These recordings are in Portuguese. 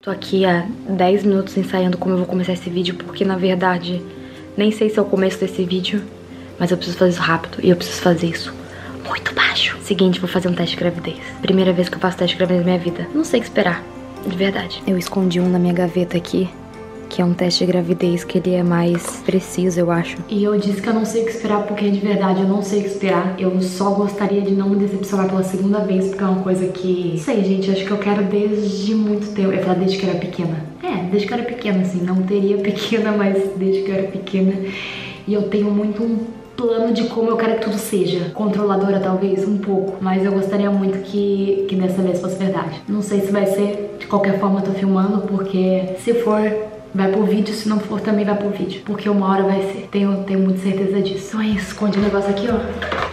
Tô aqui há 10 minutos ensaiando como eu vou começar esse vídeo, porque na verdade nem sei se é o começo desse vídeo, mas eu preciso fazer isso rápido e eu preciso fazer isso muito baixo. Seguinte, vou fazer um teste de gravidez. Primeira vez que eu faço teste de gravidez na minha vida. Não sei o que esperar, de verdade. Eu escondi um na minha gaveta aqui, que é um teste de gravidez que ele é mais preciso, eu acho. E eu disse que eu não sei o que esperar porque de verdade eu não sei o que esperar. Eu só gostaria de não me decepcionar pela segunda vez, porque é uma coisa que... Não sei, gente, acho que eu quero desde muito tempo. Eu ia falar desde que eu era pequena. Desde que eu era pequena, assim. Não teria pequena, mas desde que eu era pequena. E eu tenho muito um plano de como eu quero que tudo seja. Controladora, talvez, um pouco. Mas eu gostaria muito que dessa vez fosse verdade. Não sei se vai ser. De qualquer forma, eu tô filmando, porque se for... vai pro vídeo, se não for também vai pro vídeo. Porque uma hora vai ser. Tenho muita certeza disso. Então é isso, esconde o negócio aqui, ó.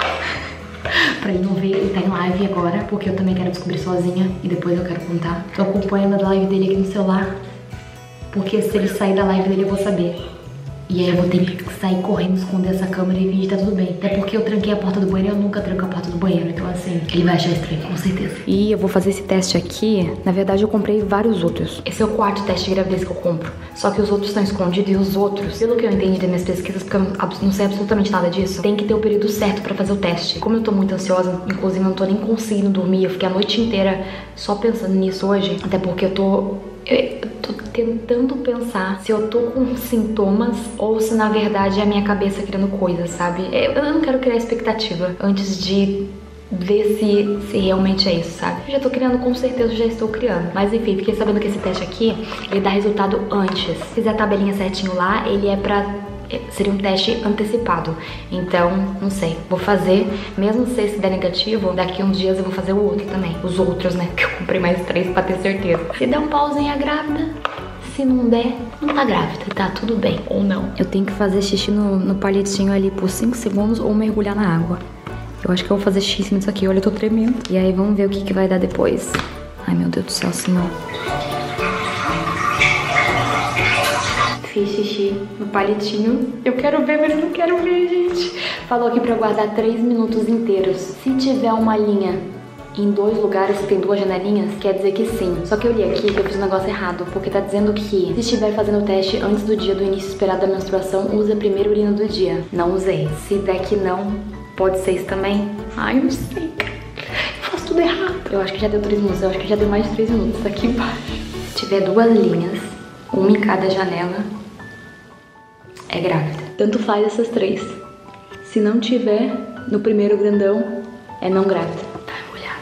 Pra ele não ver, ele tá em live agora. Porque eu também quero descobrir sozinha. E depois eu quero contar. Tô acompanhando a live dele aqui no celular. Porque se ele sair da live dele eu vou saber. E aí eu vou ter que sair correndo, esconder essa câmera e fingir que tá tudo bem. Até porque eu tranquei a porta do banheiro e eu nunca tranco a porta do banheiro. Então assim, ele vai achar estranho, com certeza. E eu vou fazer esse teste aqui. Na verdade eu comprei vários outros. Esse é o quarto teste de gravidez que eu compro. Só que os outros estão escondidos e os outros, pelo que eu entendi das minhas pesquisas, porque eu não sei absolutamente nada disso, tem que ter o período certo pra fazer o teste. Como eu tô muito ansiosa, inclusive eu não tô nem conseguindo dormir. Eu fiquei a noite inteira só pensando nisso hoje. Até porque eu tô tentando pensar se eu tô com sintomas ou se na verdade é a minha cabeça criando coisas, sabe? Eu não quero criar expectativa antes de ver se realmente é isso, sabe? Eu já tô criando, com certeza já estou criando. Mas enfim, fiquei sabendo que esse teste aqui, ele dá resultado antes. Se fizer a tabelinha certinho lá, ele é pra... seria um teste antecipado. Então, não sei, vou fazer. Mesmo se esse der negativo, daqui uns dias eu vou fazer o outro também. Os outros, né? Porque eu comprei mais 3 pra ter certeza. Se der um pauzinho, grávida. Se não der, não tá grávida, tá tudo bem. Ou não. Eu tenho que fazer xixi no palitinho ali por 5 segundos ou mergulhar na água. Eu acho que eu vou fazer xixi em cima disso aqui. Olha, eu tô tremendo. E aí, vamos ver o que vai dar depois. Ai, meu Deus do céu, senhor. Fiz xixi no palitinho. Eu quero ver, mas eu não quero ver, gente. Falou aqui pra guardar 3 minutos inteiros. Se tiver uma linha em 2 lugares, tem 2 janelinhas, quer dizer que sim. Só que eu li aqui que eu fiz um negócio errado, porque tá dizendo que se estiver fazendo o teste antes do dia do início esperado da menstruação, use a primeira urina do dia. Não usei. Se der que não, pode ser isso também? Ai, não sei. Eu faço tudo errado. Eu acho que já deu 3 minutos. Eu acho que já deu mais de 3 minutos aqui embaixo. Se tiver 2 linhas, uma em cada janela, é grávida. Tanto faz essas 3. Se não tiver no primeiro grandão, é não grávida. Tá, vou olhar.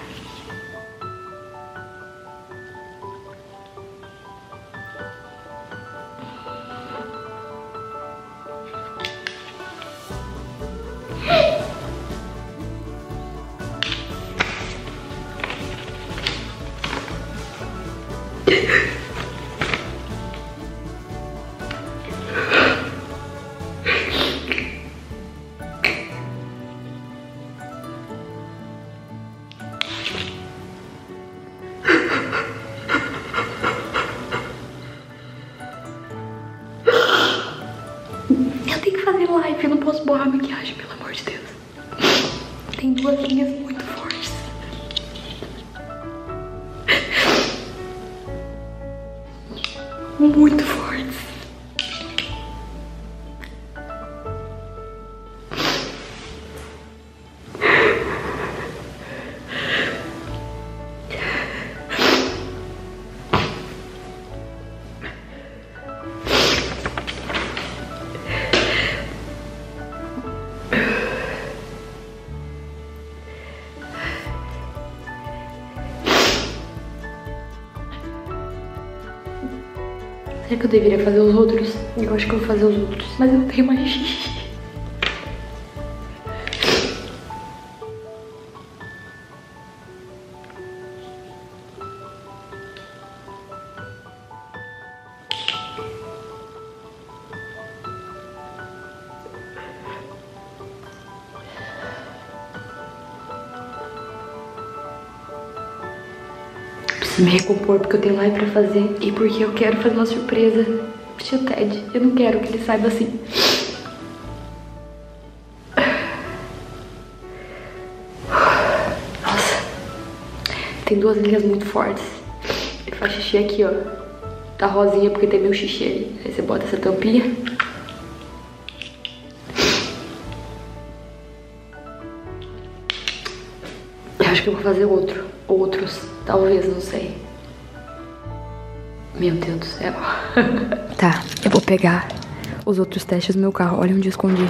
Live, eu não posso borrar a maquiagem, pelo amor de Deus. Tem 2 linhas muito fortes. Muito fortes. Será que eu deveria fazer os outros? Eu acho que eu vou fazer os outros. Mas eu não tenho mais xixi. Preciso me recompor porque eu tenho live pra fazer e porque eu quero fazer uma surpresa pro tio Ted. Eu não quero que ele saiba assim. Nossa. Tem 2 linhas muito fortes. Ele faz xixi aqui, ó. Tá rosinha porque tem meu xixi ali. Aí você bota essa tampinha. Eu acho que eu vou fazer outros, talvez, não sei. Meu Deus do céu. Tá, eu vou pegar os outros testes no meu carro. Olha onde eu escondi.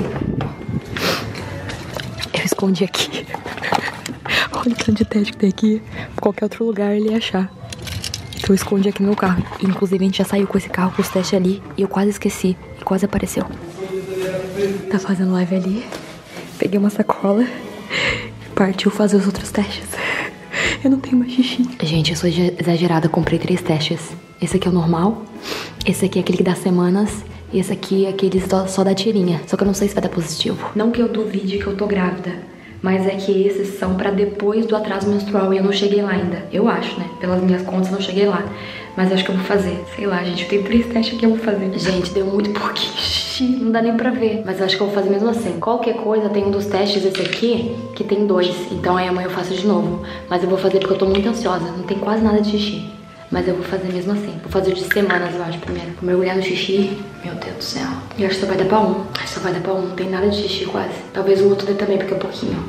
Eu escondi aqui. Olha o tanto de teste que tem aqui. Qualquer outro lugar ele ia achar. Então eu escondi aqui no meu carro. Inclusive a gente já saiu com esse carro com os testes ali. E eu quase esqueci. E quase apareceu. Tá fazendo live ali. Peguei uma sacola. Partiu fazer os outros testes. Eu não tenho mais xixi. Gente, eu sou exagerada. Comprei 3 testes. Esse aqui é o normal. Esse aqui é aquele que dá semanas. E esse aqui é aquele só da tirinha. Só que eu não sei se vai dar positivo. Não que eu duvide que eu tô grávida, mas é que esses são pra depois do atraso menstrual. E eu não cheguei lá ainda. Eu acho, né? Pelas minhas contas, eu não cheguei lá. Mas eu acho que eu vou fazer. Sei lá, gente. Eu tenho 3 testes que eu vou fazer. Gente, deu muito pouquinho xixi. Não dá nem pra ver. Mas eu acho que eu vou fazer mesmo assim. Qualquer coisa, tem um dos testes, esse aqui, que tem 2. Então aí amanhã eu faço de novo. Mas eu vou fazer porque eu tô muito ansiosa. Não tem quase nada de xixi. Mas eu vou fazer mesmo assim. Vou fazer o de semanas, eu acho, primeiro. Vou mergulhar no xixi. Meu Deus do céu. Eu acho que só vai dar pra um. Acho que só vai dar pra um. Não tem nada de xixi quase. Talvez o outro dê também, porque é pouquinho.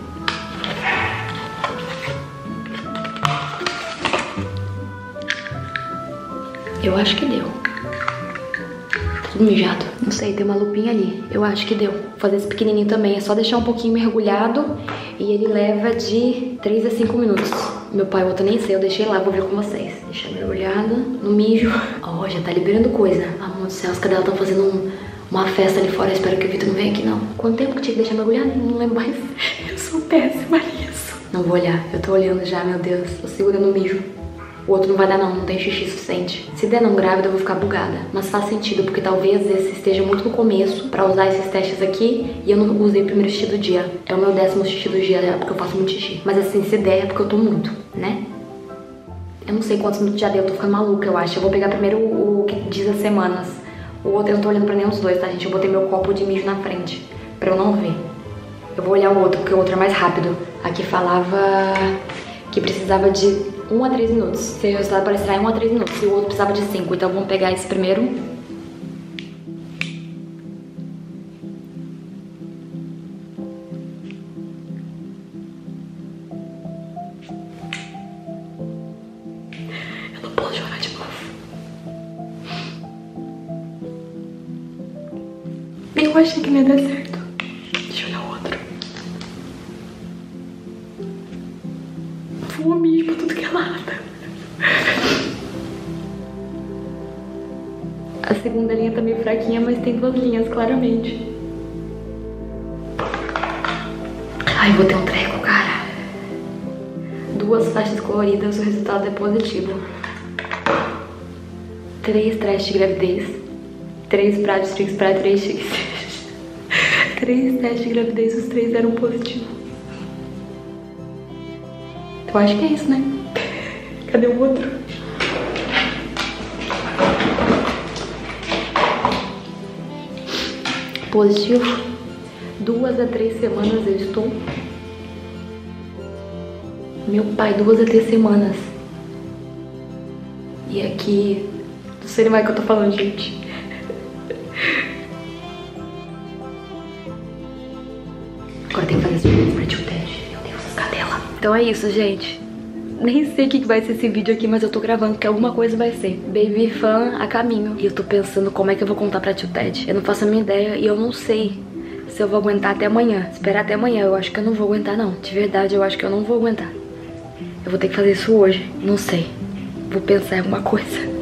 Eu acho que deu. Tudo mijado. Não sei, tem uma lupinha ali. Eu acho que deu. Vou fazer esse pequenininho também. É só deixar um pouquinho mergulhado. E ele leva de 3 a 5 minutos. Meu pai, eu nem sei, eu deixei lá, vou ver com vocês. Deixa mergulhado no mijo. Ó, já tá liberando coisa. Amor do céu, as cadelas estão fazendo uma festa ali fora. Eu espero que o Vitor não venha aqui, não. Quanto tempo que tinha que deixar mergulhado? Não lembro mais. Eu sou péssima nisso. Não vou olhar, eu tô olhando já, meu Deus. Tô segurando o mijo. O outro não vai dar não, não tem xixi suficiente. Se der não grávida, eu vou ficar bugada. Mas faz sentido, porque talvez esse esteja muito no começo pra usar esses testes aqui. E eu não usei o primeiro xixi do dia. É o meu 10º xixi do dia, é porque eu faço muito xixi. Mas assim, se der é porque eu tô muito, né? Eu não sei quantos minutos já deu, eu tô ficando maluca, eu acho. Eu vou pegar primeiro o que diz as semanas. O outro eu não tô olhando pra nenhum dos dois, tá, gente? Eu botei meu copo de mijo na frente, pra eu não ver. Eu vou olhar o outro, porque o outro é mais rápido. Aqui falava que precisava de 1 a 3 minutos. Se o resultado aparecerá em 1 a 3 minutos. E o outro precisava de 5. Então vamos pegar esse primeiro. Eu não posso chorar de novo. Eu achei que não ia dar certo. Deixa eu olhar o outro. Voa mijo pra tudo que é lado. A segunda linha tá meio fraquinha, mas tem 2 linhas, claramente. Ai, vou ter um treco, cara. 2 faixas coloridas, o resultado é positivo. 3 testes de gravidez. 3 pra X, pra 3X. 3 testes de gravidez, os 3 eram positivos. Eu acho que é isso, né? Cadê o outro? Positivo. 2 a 3 semanas eu estou. Meu pai, 2 a 3 semanas. E aqui... Não sei mais o que eu tô falando, gente. Agora tem que fazer esse vídeo pra tio Ted. Meu Deus, cadela. Então é isso, gente. Nem sei o que vai ser esse vídeo aqui, mas eu tô gravando, porque alguma coisa vai ser. Baby Fan a caminho. E eu tô pensando como é que eu vou contar pra tio Ted. Eu não faço a minha ideia e eu não sei se eu vou aguentar até amanhã. Esperar até amanhã, eu acho que eu não vou aguentar, não. De verdade, eu acho que eu não vou aguentar. Eu vou ter que fazer isso hoje. Não sei. Vou pensar em alguma coisa.